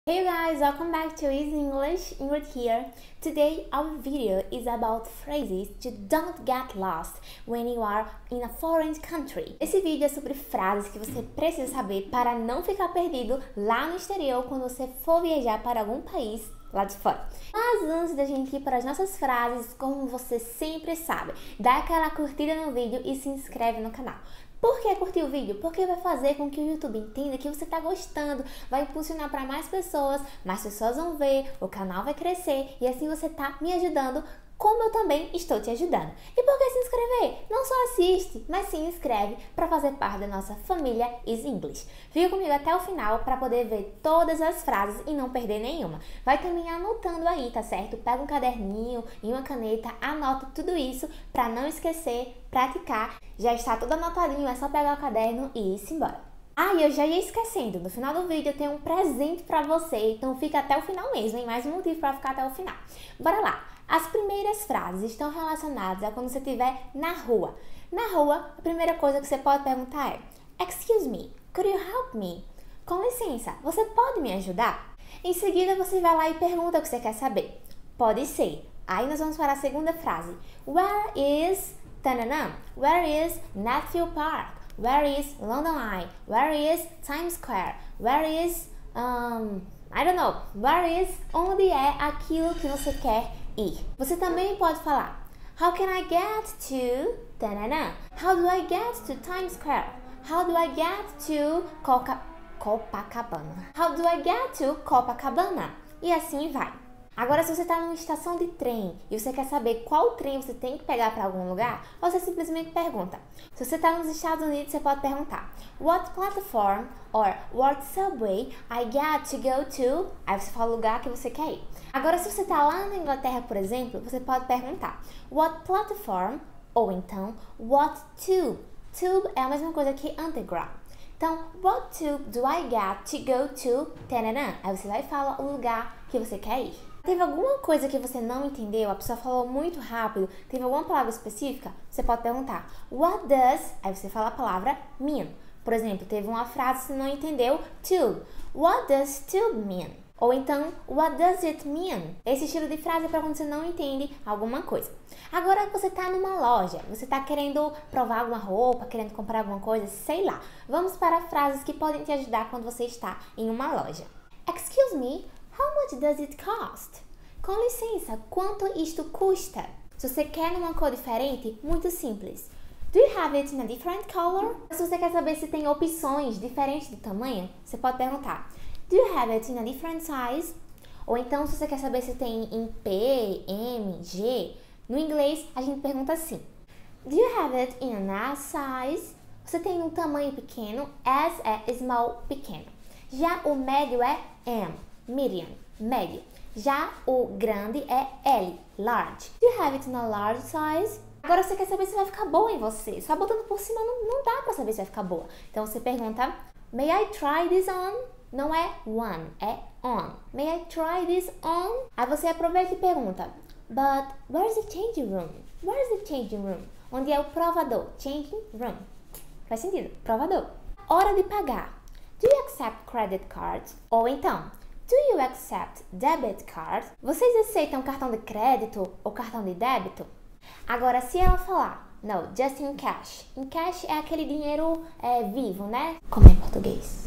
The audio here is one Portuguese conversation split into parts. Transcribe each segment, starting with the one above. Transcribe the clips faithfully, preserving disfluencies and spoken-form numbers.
Hey guys, welcome back to Easy English. Ingrid here. Today our video is about phrases to don't get lost when you are in a foreign country. Esse vídeo é sobre frases que você precisa saber para não ficar perdido lá no exterior quando você for viajar para algum país lá de fora. Mas antes da gente ir para as nossas frases, como você sempre sabe, dá aquela curtida no vídeo e se inscreve no canal. Por que curtir o vídeo? Porque vai fazer com que o YouTube entenda que você está gostando, vai impulsionar para mais pessoas, mais pessoas vão ver, o canal vai crescer e assim você está me ajudando, como eu também estou te ajudando. E por que se inscrever? Não só assiste, mas se inscreve para fazer parte da nossa família Easy English. Fica comigo até o final para poder ver todas as frases e não perder nenhuma. Vai também anotando aí, tá certo? Pega um caderninho e uma caneta, anota tudo isso para não esquecer, praticar. Já está tudo anotadinho, é só pegar o caderno e ir-se embora. Ah, e eu já ia esquecendo, no final do vídeo eu tenho um presente para você, então fica até o final mesmo, hein? Mais um motivo para ficar até o final. Bora lá! As primeiras frases estão relacionadas a quando você estiver na rua. Na rua, a primeira coisa que você pode perguntar é Excuse me, could you help me? Com licença, você pode me ajudar? Em seguida, você vai lá e pergunta o que você quer saber. Pode ser. Aí nós vamos para a segunda frase. Where is... Tananã. Where is Netfield Park? Where is London Eye? Where is Times Square? Where is... Um, I don't know. Where is... Onde é aquilo que você quer ir? Você também pode falar How can I get to... Tananã. How do I get to Times Square? How do I get to Coca... Copacabana? How do I get to Copacabana? E assim vai. Agora, se você está numa estação de trem e você quer saber qual trem você tem que pegar para algum lugar, você simplesmente pergunta. Se você está nos Estados Unidos, você pode perguntar What platform or what subway I get to go to? Aí você fala o lugar que você quer ir. Agora, se você está lá na Inglaterra, por exemplo, você pode perguntar What platform? Ou então, what tube? Tube é a mesma coisa que underground. Então, what tube do I get to go to? Tananã. Aí você vai falar o lugar que você quer ir. Teve alguma coisa que você não entendeu? A pessoa falou muito rápido? Teve alguma palavra específica? Você pode perguntar What does... Aí você fala a palavra mean. Por exemplo, teve uma frase que você não entendeu Tube. What does tube mean? Ou então, what does it mean? Esse estilo de frase é para quando você não entende alguma coisa. Agora você está numa loja, você está querendo provar alguma roupa, querendo comprar alguma coisa, sei lá. Vamos para frases que podem te ajudar quando você está em uma loja. Excuse me, how much does it cost? Com licença, quanto isto custa? Se você quer numa cor diferente, muito simples. Do you have it in a different color? Se você quer saber se tem opções diferentes de tamanho, você pode perguntar Do you have it in a different size? Ou então, se você quer saber se tem em P, M, G, no inglês a gente pergunta assim Do you have it in an S size? Você tem um tamanho pequeno, S é small, pequeno. Já o médio é M, medium, médio. Já o grande é L, large. Do you have it in a large size? Agora você quer saber se vai ficar boa em você. Só botando por cima não, não dá pra saber se vai ficar boa. Então você pergunta May I try this on? Não é one, é on. May I try this on? Aí você aproveita e pergunta But where's the changing room? Where's the changing room? Onde é o provador? Changing room. Faz sentido? Provador. Hora de pagar. Do you accept credit cards? Ou então, do you accept debit card? Vocês aceitam cartão de crédito ou cartão de débito? Agora, se ela falar, no, just in cash. In cash é aquele dinheiro é, vivo, né? Como é em português?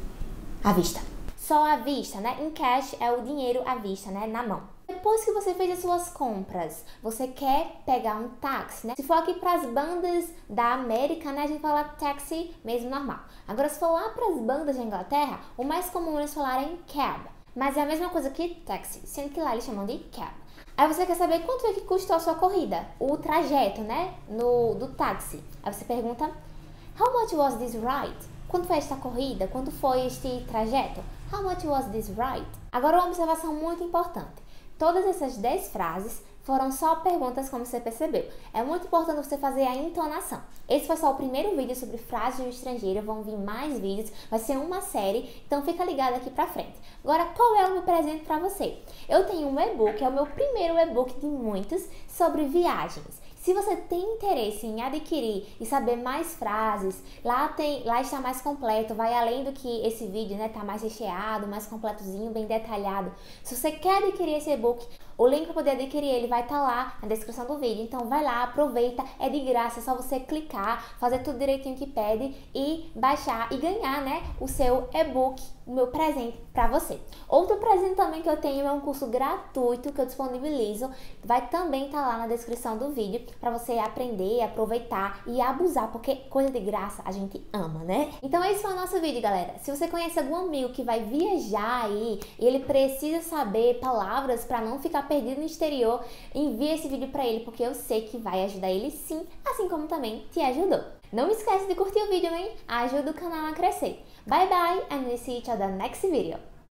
À vista. Só à vista, né? In cash é o dinheiro à vista, né? Na mão. Depois que você fez as suas compras, você quer pegar um táxi, né? Se for aqui para as bandas da América, né? A gente fala taxi mesmo normal. Agora, se for lá para as bandas da Inglaterra, o mais comum é eles falarem cab. Mas é a mesma coisa que taxi, sendo que lá eles chamam de cab. Aí você quer saber quanto é que custou a sua corrida, o trajeto, né? No, do táxi. Aí você pergunta How much was this ride? Quanto foi esta corrida? Quanto foi este trajeto? How much was this ride? Agora uma observação muito importante. Todas essas dez frases foram só perguntas, como você percebeu. É muito importante você fazer a entonação. Esse foi só o primeiro vídeo sobre frases no estrangeiro, vão vir mais vídeos, vai ser uma série, então fica ligado aqui pra frente. Agora, qual é o meu presente pra você? Eu tenho um e-book, é o meu primeiro e-book de muitos, sobre viagens. Se você tem interesse em adquirir e saber mais frases, lá, tem, lá está mais completo, vai além do que esse vídeo, né? Tá mais recheado, mais completozinho, bem detalhado. Se você quer adquirir esse e-book, o link para poder adquirir ele vai estar lá na descrição do vídeo. Então vai lá, aproveita, é de graça, é só você clicar, fazer tudo direitinho que pede e baixar e ganhar, né, o seu e-book, o meu presente para você. Outro presente também que eu tenho é um curso gratuito que eu disponibilizo, vai também estar lá na descrição do vídeo para você aprender, aproveitar e abusar, porque coisa de graça a gente ama, né? Então esse foi o nosso vídeo, galera. Se você conhece algum amigo que vai viajar aí e ele precisa saber palavras para não ficar perdido no exterior, envie esse vídeo para ele, porque eu sei que vai ajudar ele sim, assim como também te ajudou. Não esquece de curtir o vídeo, hein? Ajuda o canal a crescer. Bye bye and we'll see each other next video.